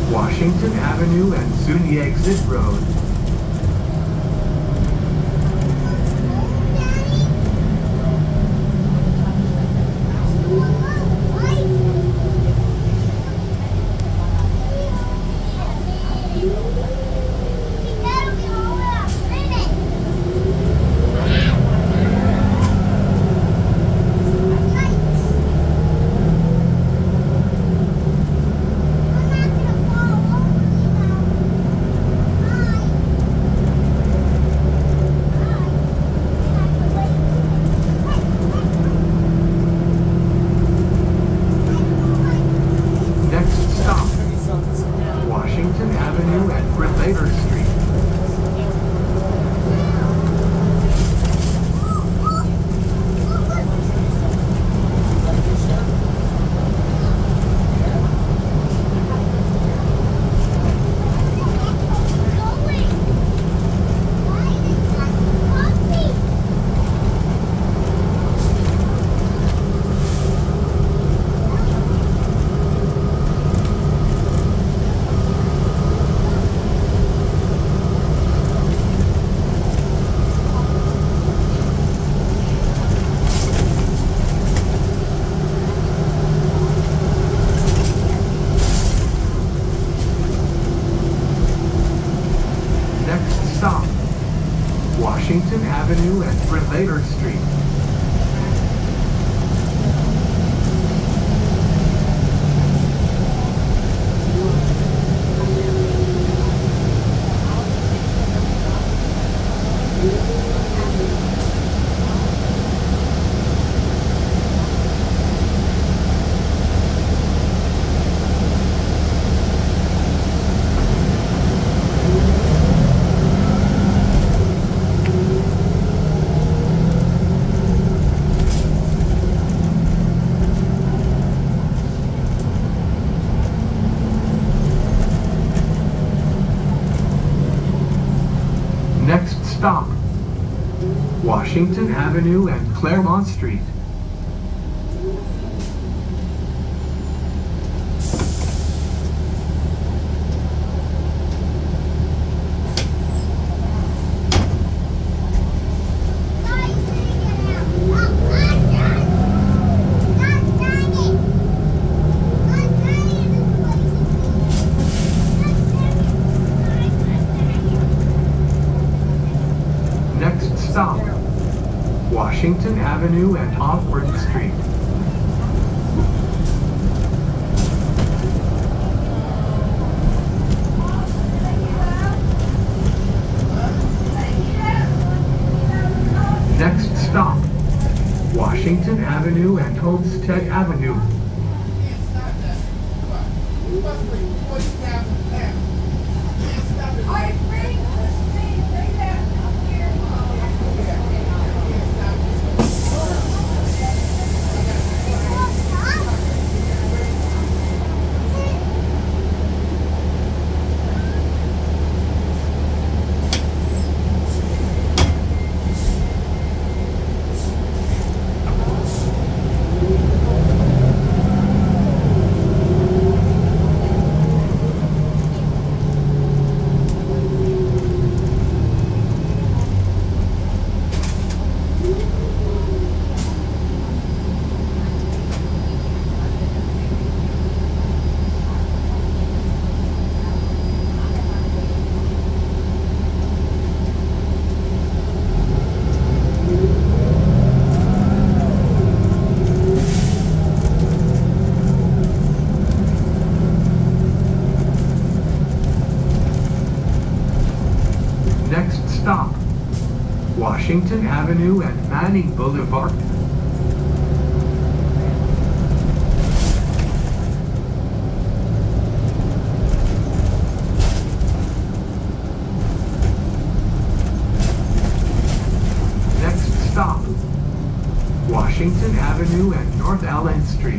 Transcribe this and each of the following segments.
Washington Avenue and SUNY Exit Road. Washington Avenue and Relator Street. Next stop, Washington Avenue and Claremont Street. Stop, Washington Avenue and Offord Street. Next stop, Washington Avenue and Homestead Avenue. Next stop, Washington Avenue and Manning Boulevard. Next stop, Washington Avenue and North Allen Street.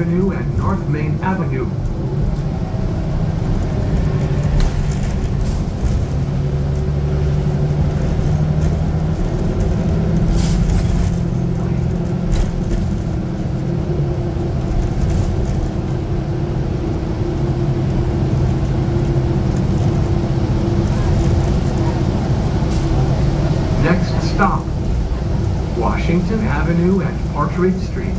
Avenue and North Main Avenue. Next stop, Washington Avenue and Partridge Street.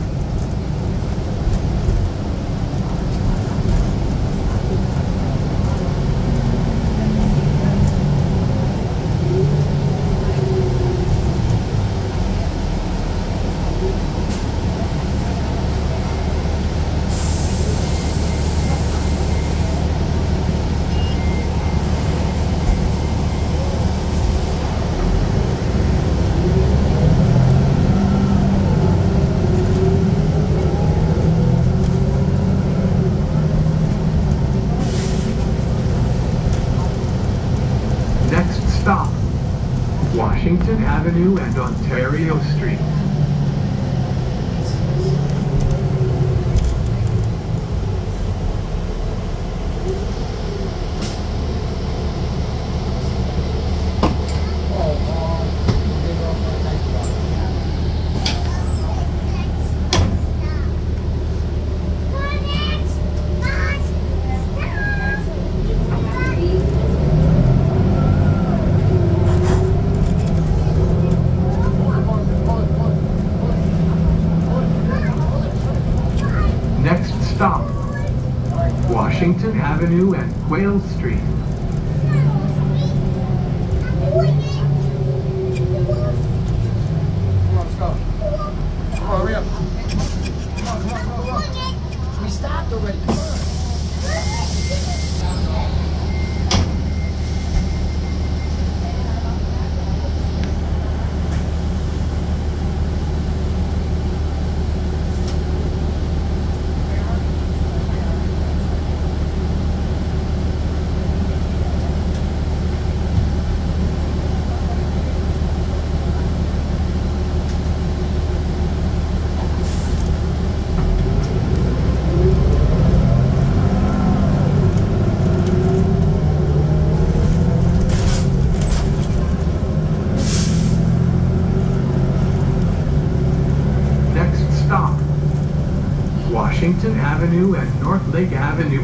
Next stop, Washington Avenue and Ontario Street. Next stop, Washington Avenue and Quayle Street. Come on, let's go. Come on, hurry up. Come on. We stopped already. Come on. Stop, Washington Avenue and North Lake Avenue.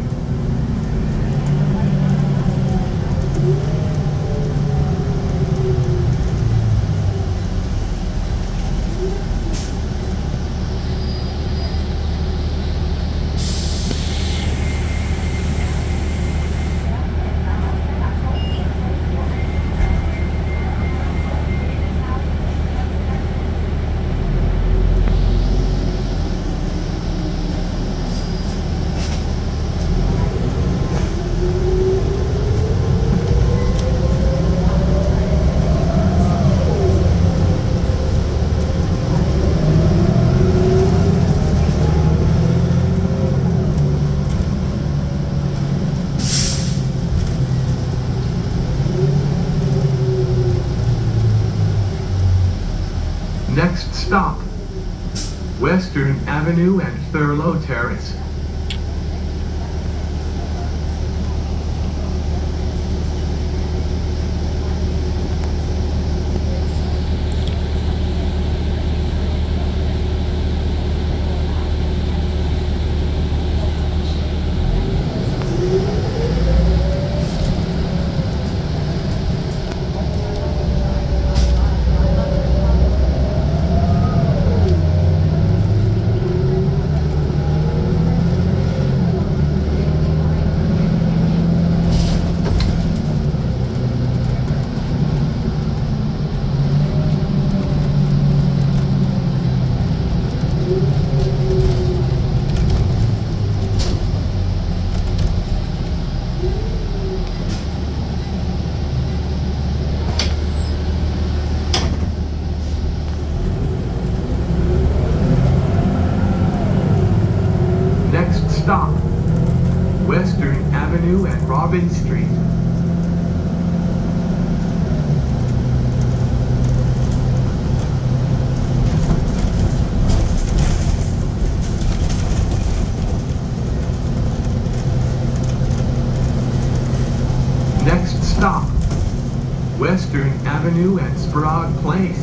Next stop, Western Avenue and Thurlow Terrace. Stop, Western Avenue and Robin Street. Avenue and Sprague Place.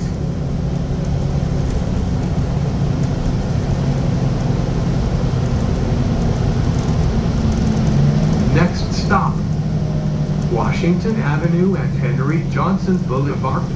Next stop, Washington Avenue and Henry Johnson Boulevard.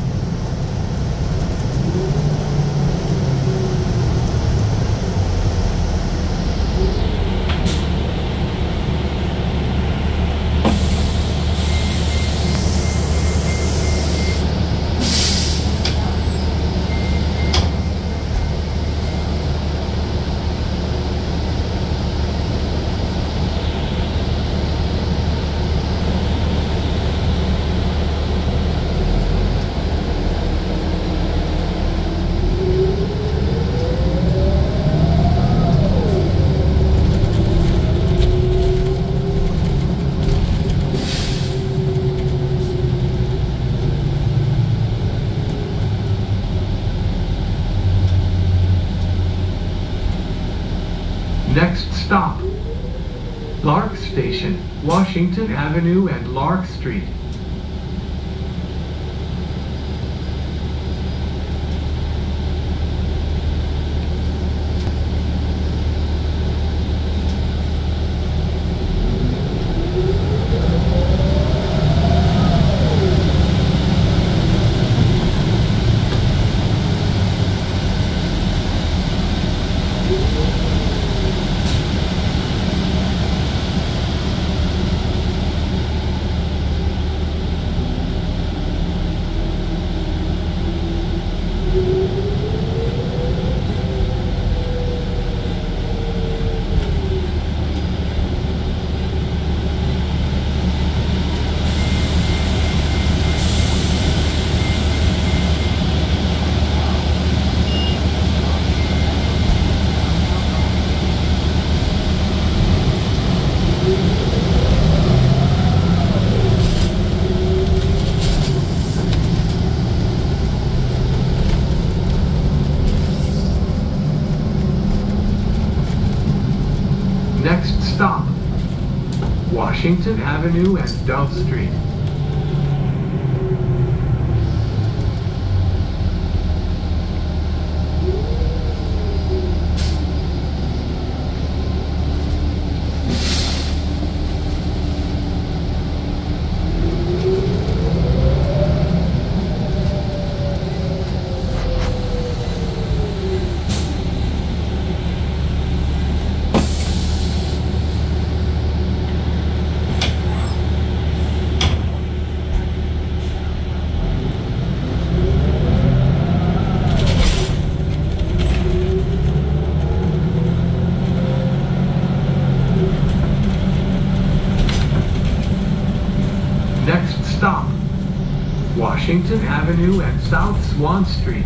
Next stop, Lark Station, Washington Avenue and Lark Street. Next stop, Washington Avenue and Dove Street. Next stop, Washington Avenue and South Swan Street.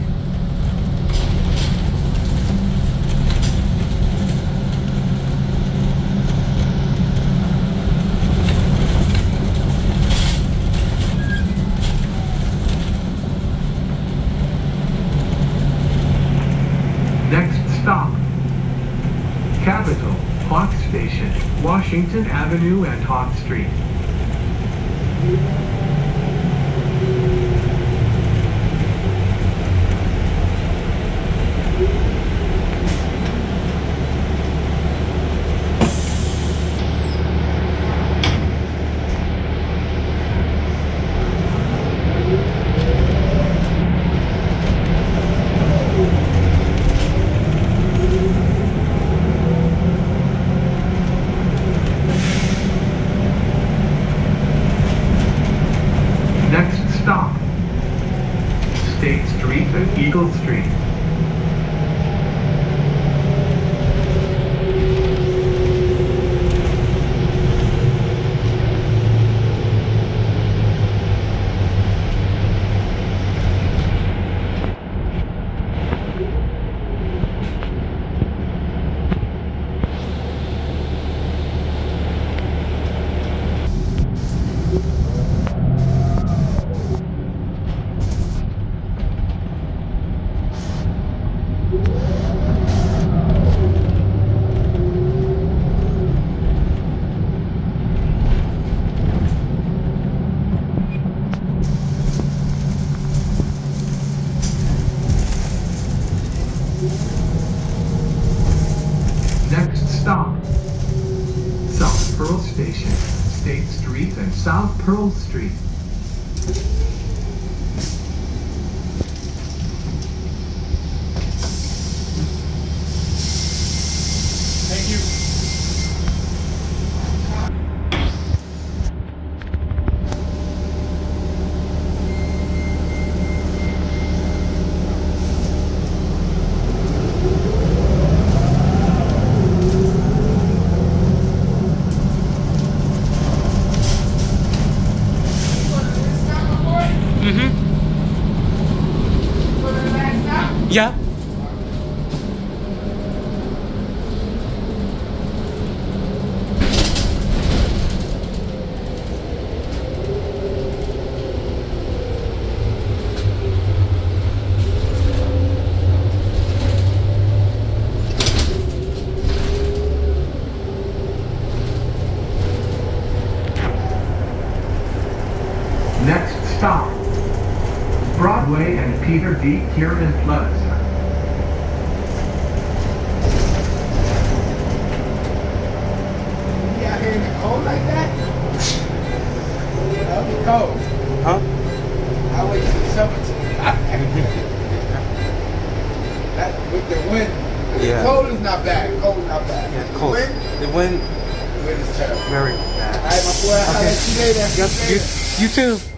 Next stop, Capitol, Hawk Station, Washington Avenue and Hawk Street. stop. South Pearl Station, State Street and South Pearl Street. Thank you. Yeah. Next stop, Broadway and Peter D. Kieran Plaza. You out here in the cold like that? That'll be cold. Huh? I'll wait till the summer to that with the wind. Yeah. Cold is not bad. Cold is not bad. Yeah, cold. The The wind, wind is terrible. very bad. All right, my boy. I'll let you later. Yep, you too.